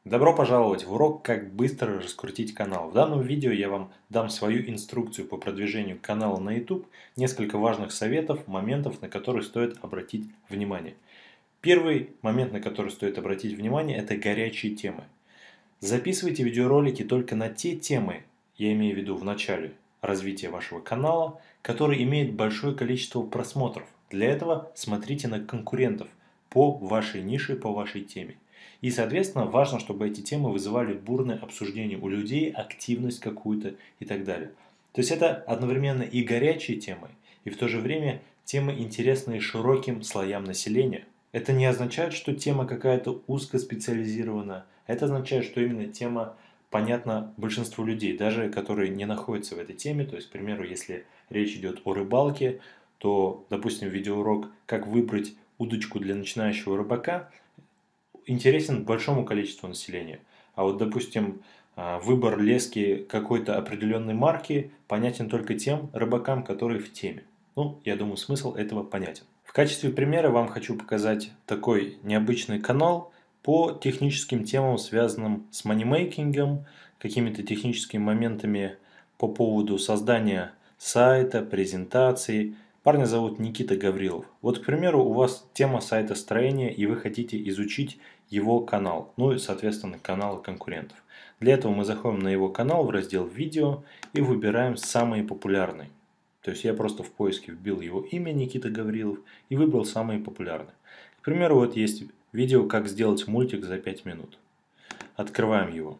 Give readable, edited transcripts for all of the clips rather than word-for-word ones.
Добро пожаловать в урок «Как быстро раскрутить канал». В данном видео я вам дам свою инструкцию по продвижению канала на YouTube, несколько важных советов, моментов, на которые стоит обратить внимание. Первый момент, на который стоит обратить внимание, это горячие темы. Записывайте видеоролики только на те темы, я имею в виду в начале развития вашего канала, которые имеют большое количество просмотров. Для этого смотрите на конкурентов по вашей нише, по вашей теме. И, соответственно, важно, чтобы эти темы вызывали бурное обсуждение у людей, активность какую-то и так далее. То есть это одновременно и горячие темы, и в то же время темы, интересные широким слоям населения. Это не означает, что тема какая-то узкоспециализированная. Это означает, что именно тема понятна большинству людей, даже которые не находятся в этой теме. То есть, к примеру, если речь идет о рыбалке, то, допустим, видеоурок «Как выбрать удочку для начинающего рыбака» интересен большому количеству населения. А вот, допустим, выбор лески какой-то определенной марки понятен только тем рыбакам, которые в теме. Ну, я думаю, смысл этого понятен. В качестве примера вам хочу показать такой необычный канал по техническим темам, связанным с манимейкингом, какими-то техническими моментами по поводу создания сайта, презентации. Парня зовут Никита Гаврилов. Вот, к примеру, у вас тема сайта строения, и вы хотите изучить его канал, ну и, соответственно, каналы конкурентов. Для этого мы заходим на его канал в раздел «Видео» и выбираем самые популярные. То есть я просто в поиске вбил его имя Никита Гаврилов и выбрал самые популярные. К примеру, вот есть видео «Как сделать мультик за 5 минут». Открываем его.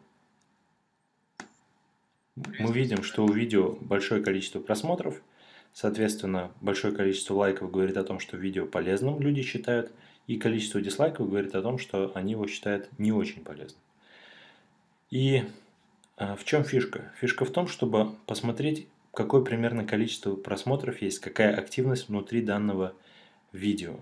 Мы видим, что у видео большое количество просмотров, соответственно, большое количество лайков говорит о том, что видео полезным люди считают, и количество дизлайков говорит о том, что они его считают не очень полезным. И в чем фишка? Фишка в том, чтобы посмотреть, какое примерно количество просмотров есть, какая активность внутри данного видео.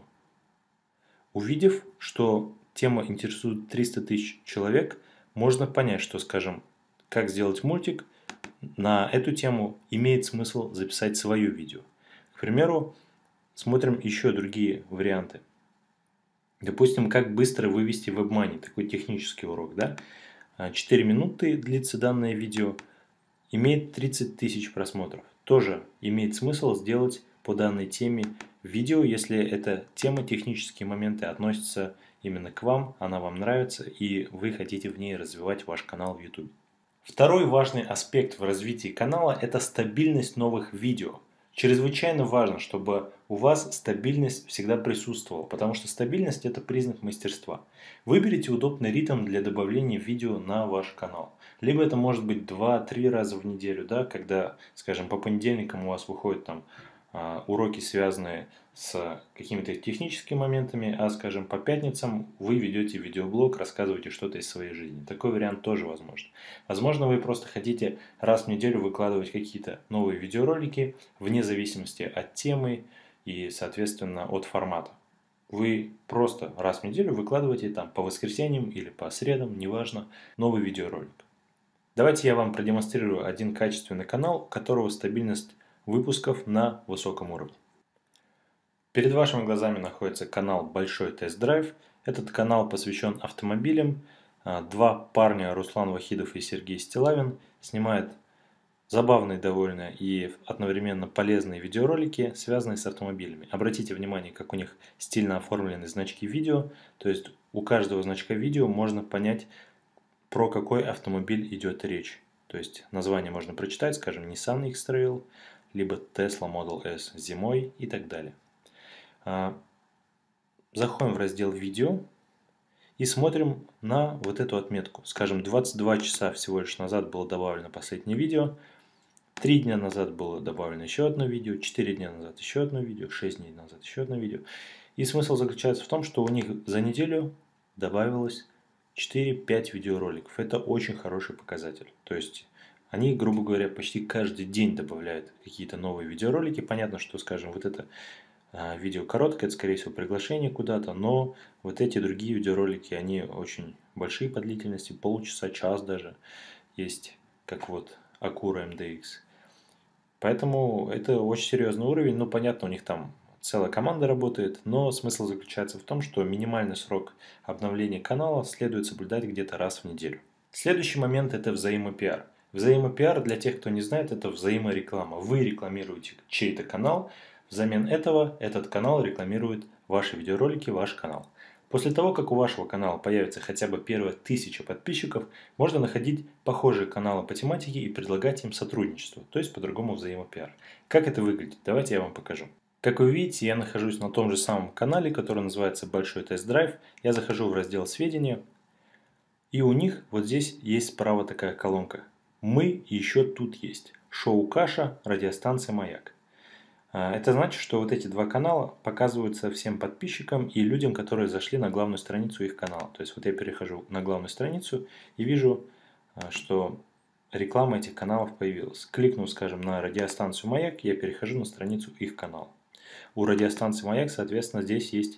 Увидев, что тема интересует 300 тысяч человек, можно понять, что, скажем, как сделать мультик, на эту тему имеет смысл записать свое видео. К примеру, смотрим еще другие варианты. Допустим, как быстро вывести WebMoney, такой технический урок, да? 4 минуты длится данное видео, имеет 30 тысяч просмотров. Тоже имеет смысл сделать по данной теме видео, если эта тема, технические моменты относятся именно к вам, она вам нравится и вы хотите в ней развивать ваш канал в YouTube. Второй важный аспект в развитии канала – это стабильность новых видео. Чрезвычайно важно, чтобы у вас стабильность всегда присутствовала, потому что стабильность – это признак мастерства. Выберите удобный ритм для добавления видео на ваш канал. Либо это может быть 2-3 раза в неделю, да, когда, скажем, по понедельникам у вас выходят там уроки, связанные с какими-то техническими моментами, а, скажем, по пятницам вы ведете видеоблог, рассказываете что-то из своей жизни. Такой вариант тоже возможен. Возможно, вы просто хотите раз в неделю выкладывать какие-то новые видеоролики, вне зависимости от темы и, соответственно, от формата. Вы просто раз в неделю выкладываете там по воскресеньям или по средам, неважно, новый видеоролик. Давайте я вам продемонстрирую один качественный канал, у которого стабильность выпусков на высоком уровне. Перед вашими глазами находится канал Большой Тест-Драйв. Этот канал посвящен автомобилям. Два парня, Руслан Вахидов и Сергей Стилавин, снимают забавные довольно и одновременно полезные видеоролики, связанные с автомобилями. Обратите внимание, как у них стильно оформлены значки видео. То есть у каждого значка видео можно понять, про какой автомобиль идет речь. То есть название можно прочитать, скажем, Nissan X-Trail, либо Tesla Model S зимой и так далее. Заходим в раздел «Видео» и смотрим на вот эту отметку. Скажем, 22 часа всего лишь назад было добавлено последнее видео, 3 дня назад было добавлено еще одно видео, 4 дня назад еще одно видео, 6 дней назад еще одно видео. И смысл заключается в том, что у них за неделю добавилось 4-5 видеороликов. Это очень хороший показатель. То есть они, грубо говоря, почти каждый день добавляют какие-то новые видеоролики. Понятно, что, скажем, вот это видео короткое, это, скорее всего, приглашение куда-то, но вот эти другие видеоролики, они очень большие по длительности, полчаса, час даже есть, как вот Акура MDX. Поэтому это очень серьезный уровень. Ну, понятно, у них там целая команда работает, но смысл заключается в том, что минимальный срок обновления канала следует соблюдать где-то раз в неделю. Следующий момент – это взаимопиар. Взаимопиар, для тех, кто не знает, это взаимореклама. Вы рекламируете чей-то канал, взамен этого этот канал рекламирует ваши видеоролики, ваш канал. После того, как у вашего канала появится хотя бы первые 1000 подписчиков, можно находить похожие каналы по тематике и предлагать им сотрудничество, то есть по-другому взаимопиар. Как это выглядит? Давайте я вам покажу. Как вы видите, я нахожусь на том же самом канале, который называется Большой тест-драйв. Я захожу в раздел «Сведения», и у них вот здесь есть справа такая колонка. Мы и еще тут есть. Шоу «Каша», радиостанция «Маяк». Это значит, что вот эти два канала показываются всем подписчикам и людям, которые зашли на главную страницу их канала. То есть вот я перехожу на главную страницу и вижу, что реклама этих каналов появилась. Кликнув, скажем, на радиостанцию «Маяк», я перехожу на страницу их канала. У радиостанции «Маяк», соответственно, здесь есть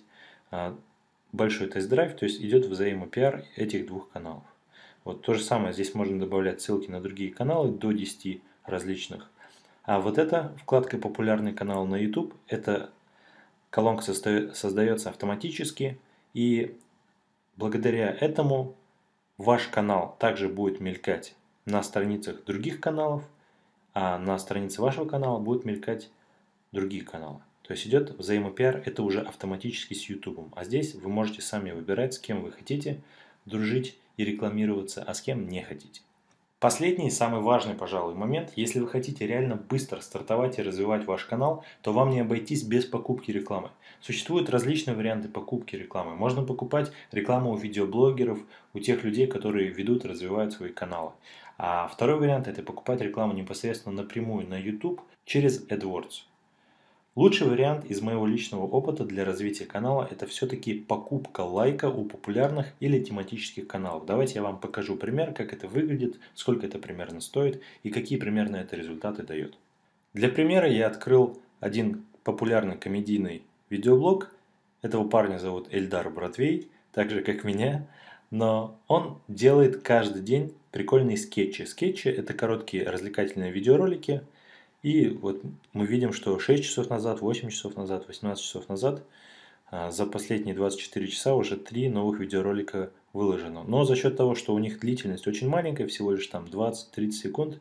большой тест-драйв, то есть идет взаимопиар этих двух каналов. Вот то же самое, здесь можно добавлять ссылки на другие каналы, до 10 различных. А вот эта вкладка «Популярный канал» на YouTube, эта колонка создается автоматически, и благодаря этому ваш канал также будет мелькать на страницах других каналов, а на странице вашего канала будут мелькать другие каналы. То есть идет взаимопиар, это уже автоматически с YouTube. А здесь вы можете сами выбирать, с кем вы хотите дружить и рекламироваться, а с кем не хотите. Последний, самый важный, пожалуй, момент. Если вы хотите реально быстро стартовать и развивать ваш канал, то вам не обойтись без покупки рекламы. Существуют различные варианты покупки рекламы. Можно покупать рекламу у видеоблогеров, у тех людей, которые ведут и развивают свои каналы. А второй вариант – это покупать рекламу непосредственно напрямую на YouTube через AdWords. Лучший вариант из моего личного опыта для развития канала – это все-таки покупка лайка у популярных или тематических каналов. Давайте я вам покажу пример, как это выглядит, сколько это примерно стоит и какие примерно это результаты дает. Для примера я открыл один популярный комедийный видеоблог. Этого парня зовут Эльдар Бродвей, так же как меня, но он делает каждый день прикольные скетчи. Скетчи – это короткие развлекательные видеоролики. И вот мы видим, что 6 часов назад, 8 часов назад, 18 часов назад за последние 24 часа уже 3 новых видеоролика выложено. Но за счет того, что у них длительность очень маленькая, всего лишь там 20-30 секунд,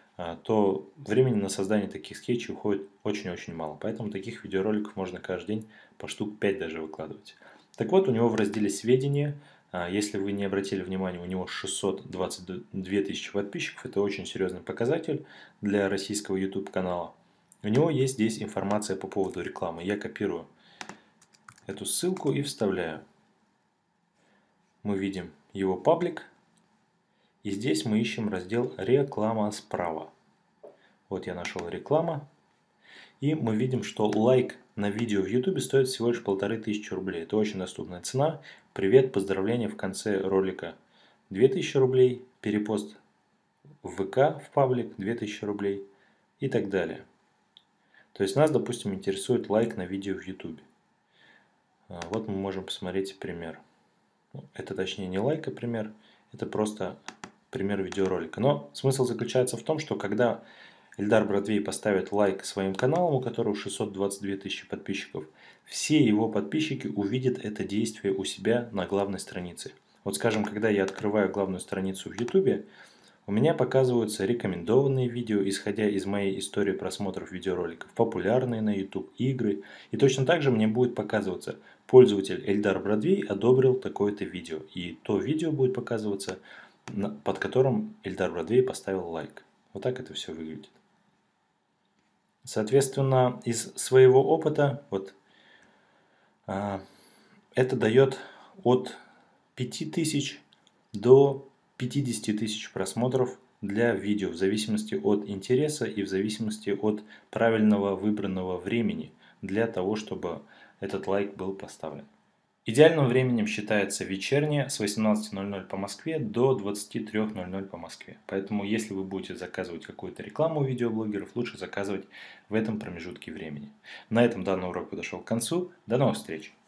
то времени на создание таких скетчей уходит очень-очень мало. Поэтому таких видеороликов можно каждый день по штук 5 даже выкладывать. Так вот, у него в разделе «Сведения», если вы не обратили внимания, у него 622 тысячи подписчиков. Это очень серьезный показатель для российского YouTube канала. У него есть здесь информация по поводу рекламы. Я копирую эту ссылку и вставляю. Мы видим его паблик. И здесь мы ищем раздел «Реклама» справа. Вот я нашел «Реклама». И мы видим, что лайк на видео в YouTube стоит всего лишь 1500 рублей. Это очень доступная цена. Привет, поздравления в конце ролика 2000 рублей. Перепост в ВК в паблик 2000 рублей и так далее. То есть нас, допустим, интересует лайк на видео в YouTube. Вот мы можем посмотреть пример. Это точнее не лайк, а пример. Это просто пример видеоролика. Но смысл заключается в том, что когда Эльдар Бродвей поставит лайк своим каналам, у которого 622 тысячи подписчиков, все его подписчики увидят это действие у себя на главной странице. Вот скажем, когда я открываю главную страницу в YouTube, у меня показываются рекомендованные видео, исходя из моей истории просмотров видеороликов, популярные на YouTube игры. И точно так же мне будет показываться: пользователь Эльдар Бродвей одобрил такое-то видео. И то видео будет показываться, под которым Эльдар Бродвей поставил лайк. Вот так это все выглядит. Соответственно, из своего опыта это дает от 5000 до 50 тысяч просмотров для видео, в зависимости от интереса и в зависимости от правильного выбранного времени для того, чтобы этот лайк был поставлен. Идеальным временем считается вечернее с 18:00 по Москве до 23:00 по Москве. Поэтому, если вы будете заказывать какую-то рекламу у видеоблогеров, лучше заказывать в этом промежутке времени. На этом данный урок подошел к концу. До новых встреч!